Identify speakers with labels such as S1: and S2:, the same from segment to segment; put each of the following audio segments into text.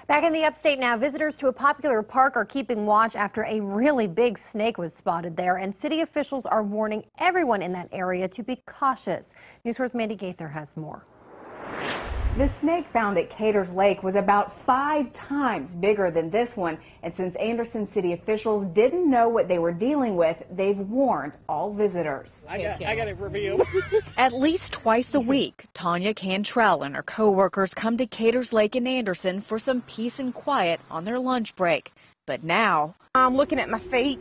S1: Back in the upstate now, visitors to a popular park are keeping watch after a really big snake was spotted there, and city officials are warning everyone in that area to be cautious. News Source Mandy Gaither has more.
S2: The snake found at Caters Lake was about 5 times bigger than this one, and since Anderson city officials didn't know what they were dealing with, they've warned all visitors.
S3: I got it revealed.
S4: At least twice a week, Tanya Cantrell and her co-workers come to Caters Lake in Anderson for some peace and quiet on their lunch break. But now
S5: I'm looking at my feet.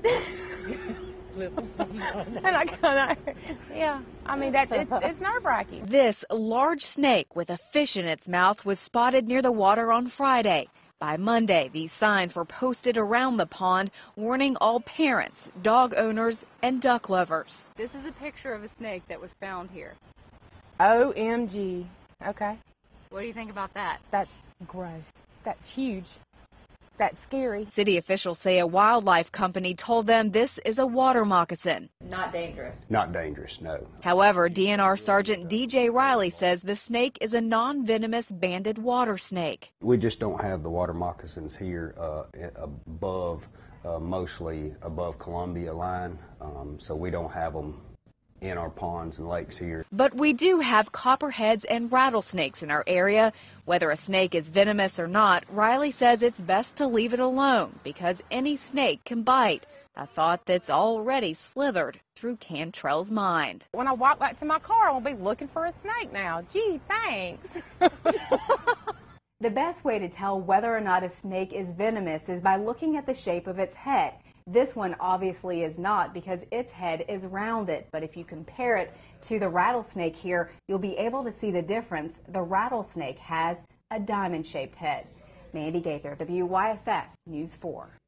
S5: And I kind of, yeah, I mean, it's nerve-wracking.
S4: This large snake with a fish in its mouth was spotted near the water on Friday. By Monday, these signs were posted around the pond, warning all parents, dog owners, and duck lovers.
S6: This is a picture of a snake that was found here.
S5: OMG. Okay.
S6: What do you think about that?
S5: That's gross. That's huge. That's scary.
S4: City officials say a wildlife company told them this is a water moccasin.
S6: Not dangerous.
S7: Not dangerous, no.
S4: However, DNR Sergeant DJ Riley says the snake is a non-venomous banded water snake.
S7: We just don't have the water moccasins here mostly above Columbia line, so we don't have them in our ponds and lakes here.
S4: But we do have copperheads and rattlesnakes in our area. Whether a snake is venomous or not, Riley says it's best to leave it alone because any snake can bite, a thought that's already slithered through Cantrell's mind.
S5: When I walk back to my car, I'll be looking for a snake now. Gee, thanks.
S2: The best way to tell whether or not a snake is venomous is by looking at the shape of its head. This one obviously is not because its head is rounded, but if you compare it to the rattlesnake here, you'll be able to see the difference. The rattlesnake has a diamond-shaped head. Mandy Gaither, WYFF News 4.